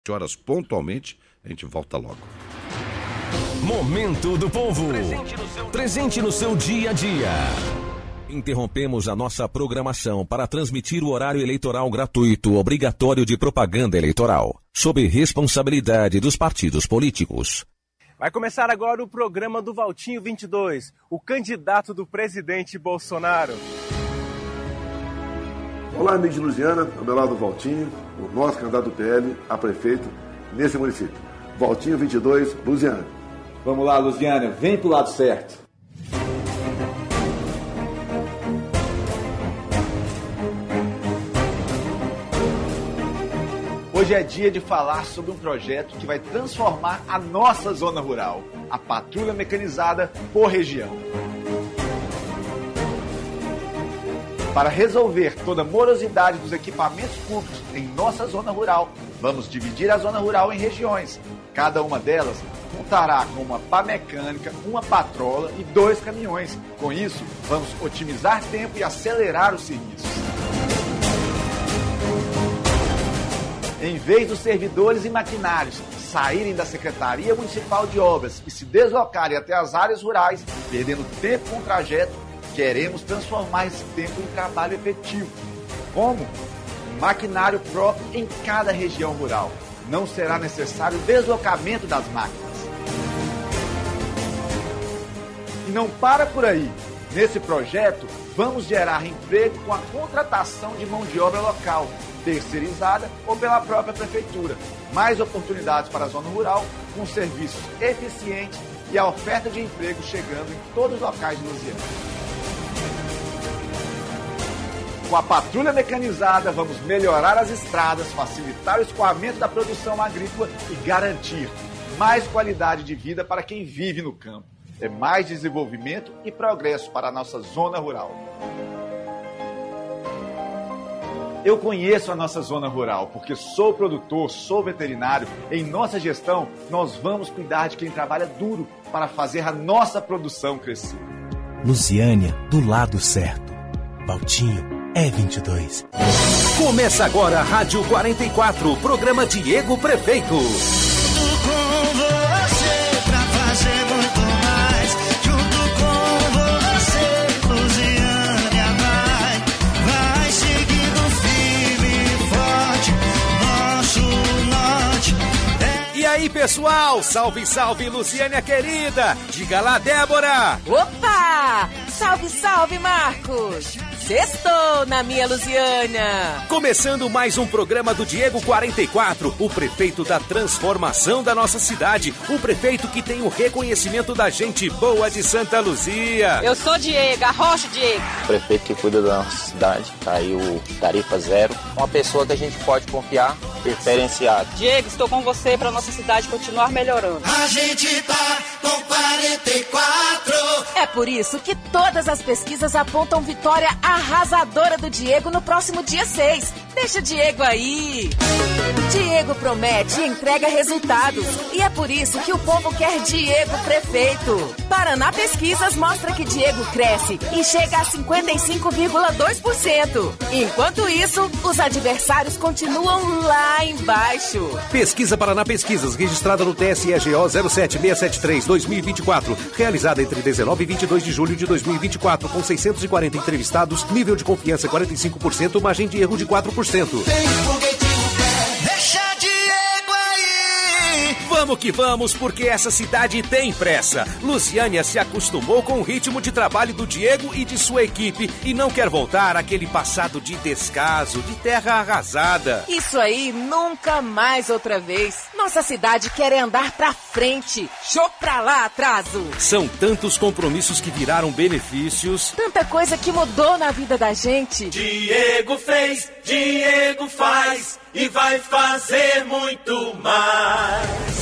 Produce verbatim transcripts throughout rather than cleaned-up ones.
horas pontualmente, a gente volta logo. Momento do Povo. Presente no seu, Presente no seu dia a dia. Interrompemos a nossa programação para transmitir o horário eleitoral gratuito obrigatório de propaganda eleitoral, sob responsabilidade dos partidos políticos. Vai começar agora o programa do Valtinho vinte e dois, o candidato do presidente Bolsonaro. Olá, amigos de Lusiânia, ao meu lado o Valtinho, o nosso candidato do P L a prefeito nesse município. Valtinho vinte e dois, Lusiânia. Vamos lá, Lusiânia, vem pro lado certo. Hoje é dia de falar sobre um projeto que vai transformar a nossa zona rural, a patrulha mecanizada por região. Para resolver toda a morosidade dos equipamentos públicos em nossa zona rural, vamos dividir a zona rural em regiões. Cada uma delas contará com uma pá mecânica, uma patrola e dois caminhões. Com isso, vamos otimizar tempo e acelerar os serviços. Em vez dos servidores e maquinários saírem da Secretaria Municipal de Obras e se deslocarem até as áreas rurais, perdendo tempo com o trajeto, queremos transformar esse tempo em trabalho efetivo. Como? Um maquinário próprio em cada região rural. Não será necessário o deslocamento das máquinas. E não para por aí. Nesse projeto, vamos gerar emprego com a contratação de mão de obra local, terceirizada ou pela própria prefeitura. Mais oportunidades para a zona rural, com serviços eficientes e a oferta de emprego chegando em todos os locais de Lusiânia. Com a patrulha mecanizada, vamos melhorar as estradas, facilitar o escoamento da produção agrícola e garantir mais qualidade de vida para quem vive no campo. É mais desenvolvimento e progresso para a nossa zona rural. Eu conheço a nossa zona rural, porque sou produtor, sou veterinário. Em nossa gestão, nós vamos cuidar de quem trabalha duro para fazer a nossa produção crescer. Lusiânia, do lado certo. Valtinho é vinte e dois. Começa agora a Rádio quarenta e quatro, programa Diego Prefeito. Junto com você pra fazer muito mais. Junto com você, Lusiânia vai, vai seguindo firme e forte, nosso norte. É... E aí, pessoal, salve, salve, Lusiânia querida. Diga lá, Débora. Opa! Salve, salve, Marcos. Sextou na minha Lusiânia. Começando mais um programa do Diego quarenta e quatro, o prefeito da transformação da nossa cidade, o prefeito que tem o reconhecimento da gente boa de Santa Luzia. Eu sou Diego, arrocha Diego. O prefeito que cuida da nossa cidade, tá aí o Tarifa Zero, uma pessoa que a gente pode confiar, diferenciado. Diego, estou com você para nossa cidade continuar melhorando. A gente tá com quarenta e quatro. É por isso que todas as pesquisas apontam vitória arrasadora do Diego no próximo dia seis. Deixa o Diego aí. Diego promete e entrega resultados. E é por isso que o povo quer Diego prefeito. Paraná Pesquisas mostra que Diego cresce e chega a cinquenta e cinco vírgula dois por cento. Enquanto isso, os adversários continuam lá embaixo. Pesquisa Paraná Pesquisas, registrada no T S E G O zero sete seis sete três dois mil e vinte e quatro. Realizada entre dezenove e vinte e dois de julho de dois mil e vinte e quatro, com seiscentos e quarenta entrevistados, nível de confiança quarenta e cinco por cento, margem de erro de quatro por cento. Tem foguetinho pé, deixa Diego aí. Vamos que vamos, porque essa cidade tem pressa. Lusiânia se acostumou com o ritmo de trabalho do Diego e de sua equipe e não quer voltar àquele passado de descaso, de terra arrasada. Isso aí nunca mais outra vez. Nossa cidade quer andar pra frente. Show pra lá, atraso. São tantos compromissos que viraram benefícios. Tanta coisa que mudou na vida da gente. Diego fez, Diego faz e vai fazer muito mais.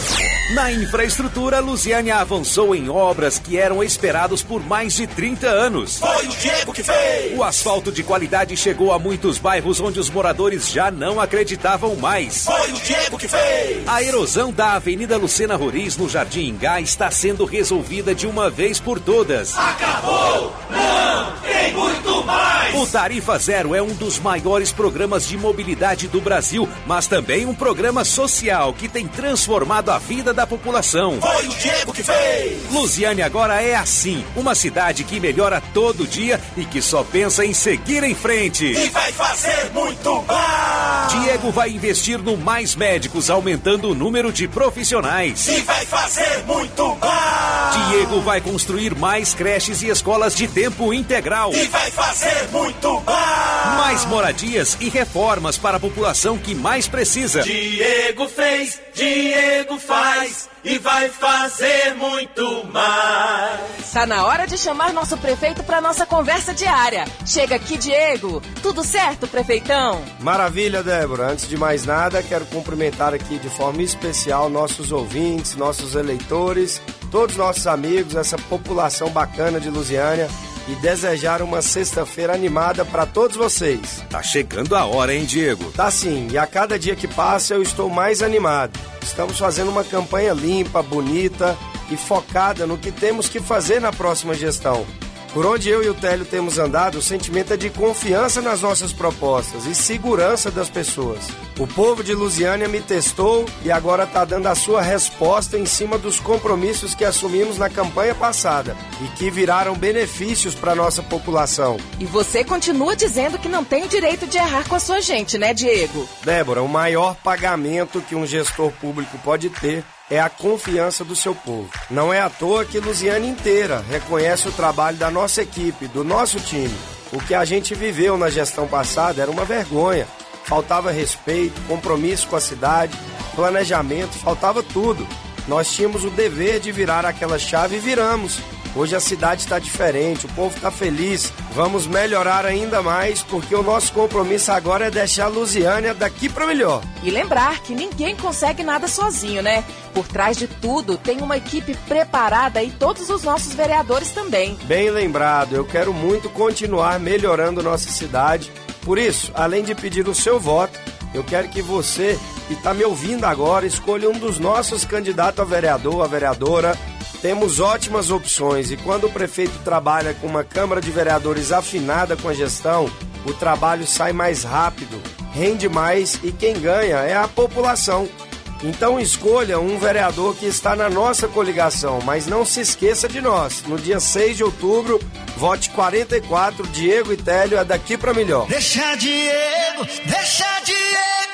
Na infraestrutura, Lusiânia avançou em obras que eram esperados por mais de trinta anos. Foi o Diego que fez! O asfalto de qualidade chegou a muitos bairros onde os moradores já não acreditavam mais. Foi o Diego que fez! A erosão da Avenida Lucena Roriz, no Jardim Ingá, está sendo resolvida de uma vez por todas. Acabou! Não! Tem muito mais! O Tarifa Zero é um dos maiores programas de mobilidade do Brasil, mas também um programa social que tem transformado a vida da população. Foi o Diego que fez! Lusiânia agora é assim, uma cidade que melhora todo dia e que só pensa em seguir em frente. E vai fazer muito mais! Diego vai investir no Mais Médicos, aumentando o número de profissionais. E vai fazer muito mais! Diego vai construir mais creches e escolas de tempo integral. E vai fazer muito mais! Mais moradias e reformas para a população que mais precisa. Diego fez, Diego faz e vai fazer muito mais. Tá na hora de chamar nosso prefeito para nossa conversa diária. Chega aqui, Diego. Tudo certo, prefeitão? Maravilha, Débora. Antes de mais nada, quero cumprimentar aqui de forma especial nossos ouvintes, nossos eleitores, todos nossos amigos, essa população bacana de Lusiânia e desejar uma sexta-feira animada para todos vocês. Tá chegando a hora, hein, Diego? Tá sim, e a cada dia que passa eu estou mais animado. Estamos fazendo uma campanha limpa, bonita e focada no que temos que fazer na próxima gestão. Por onde eu e o Télio temos andado, o sentimento é de confiança nas nossas propostas e segurança das pessoas. O povo de Lusiânia me testou e agora está dando a sua resposta em cima dos compromissos que assumimos na campanha passada e que viraram benefícios para a nossa população. E você continua dizendo que não tem o direito de errar com a sua gente, né, Diego? Débora, o maior pagamento que um gestor público pode ter é a confiança do seu povo. Não é à toa que Lusiânia inteira reconhece o trabalho da nossa equipe, do nosso time. O que a gente viveu na gestão passada era uma vergonha. Faltava respeito, compromisso com a cidade, planejamento, faltava tudo. Nós tínhamos o dever de virar aquela chave e viramos. Hoje a cidade está diferente, o povo está feliz. Vamos melhorar ainda mais, porque o nosso compromisso agora é deixar a Lusiânia daqui para melhor. E lembrar que ninguém consegue nada sozinho, né? Por trás de tudo tem uma equipe preparada e todos os nossos vereadores também. Bem lembrado, eu quero muito continuar melhorando nossa cidade. Por isso, além de pedir o seu voto, eu quero que você, que está me ouvindo agora, escolha um dos nossos candidatos a vereador, a vereadora. Temos ótimas opções e quando o prefeito trabalha com uma Câmara de Vereadores afinada com a gestão, o trabalho sai mais rápido, rende mais e quem ganha é a população. Então escolha um vereador que está na nossa coligação, mas não se esqueça de nós. No dia seis de outubro, vote quarenta e quatro, Diego e Télio é daqui para melhor. Deixa Diego, deixa Diego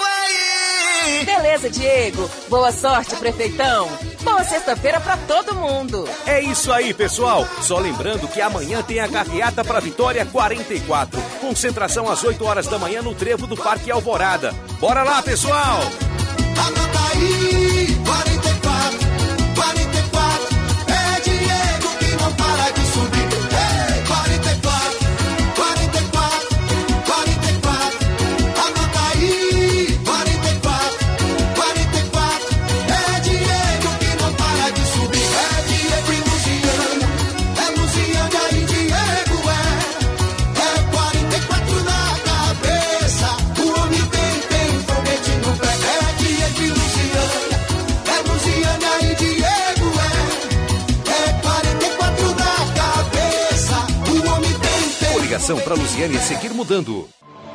aí! Beleza, Diego. Boa sorte, prefeitão. Boa sexta-feira pra todo mundo. É isso aí, pessoal. Só lembrando que amanhã tem a carreata para Vitória quarenta e quatro. Concentração às oito horas da manhã no trevo do Parque Alvorada. Bora lá, pessoal! Anota aí, quarenta e quatro, quarenta e quatro. É Diego que não para de subir. Ei, quarenta e quatro, quarenta e quatro, quarenta e quatro. Anota aí, quarenta e quatro, quarenta e quatro. É Diego que não para de subir. É Diego e Lusiânia, é Lusiânia e Diego, é. É quarenta e quatro na cabeça, o homem tem, tem foguete no pé. É Diego e Lusiânia, é Lusiânia e Diego, é. É quarenta e quatro na cabeça, o homem tem, tem. Coligação para Lusiânia seguir mudando.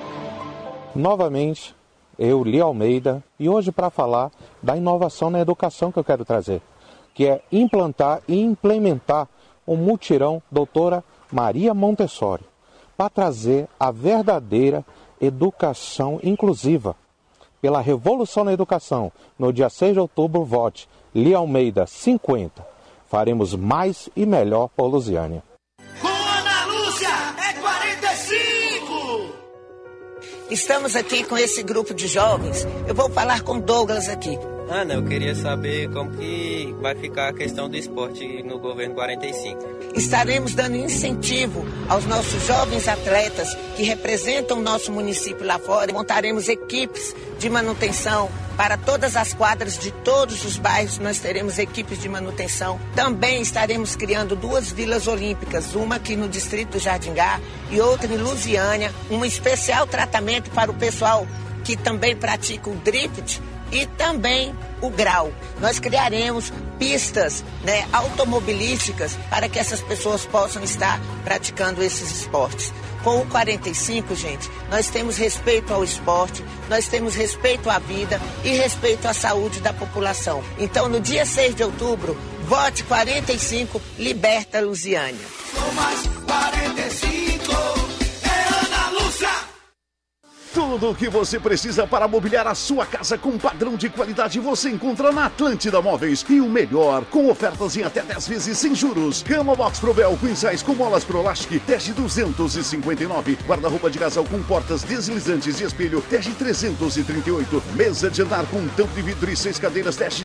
Novamente, eu, Li Almeida, e hoje para falar da inovação na educação que eu quero trazer, que é implantar e implementar o mutirão Doutora Maria Montessori, para trazer a verdadeira educação inclusiva. Pela revolução na educação, no dia seis de outubro, vote Li Almeida cinquenta. Faremos mais e melhor por Lusiânia. Com Ana Lúcia é quarenta e cinco! Estamos aqui com esse grupo de jovens. Eu vou falar com Douglas aqui. Ana, eu queria saber como que vai ficar a questão do esporte no governo quarenta e cinco. Estaremos dando incentivo aos nossos jovens atletas que representam o nosso município lá fora. Montaremos equipes de manutenção Para todas as quadras de todos os bairros, nós teremos equipes de manutenção. Também estaremos criando duas vilas olímpicas, uma aqui no distrito do Jardingá e outra em Lusiânia, um especial tratamento para o pessoal que também pratica o drift e também o grau. Nós criaremos pistas, né, automobilísticas para que essas pessoas possam estar praticando esses esportes. Com o quarenta e cinco, gente, nós temos respeito ao esporte, nós temos respeito à vida e respeito à saúde da população. Então, no dia seis de outubro, vote quarenta e cinco, liberta Lusiânia. quarenta e cinco, é Ana Lúcia. Tudo o que você precisa para mobiliar a sua casa com padrão de qualidade você encontra na Atlântida Móveis. E o melhor, com ofertas em até dez vezes sem juros. Cama Box Probel Queen Size com molas Prolastic, teste duzentos e cinquenta e nove. Guarda-roupa de casal com portas deslizantes e espelho, teste trezentos e trinta e oito. Mesa de andar com tampo de vidro e seis cadeiras, teste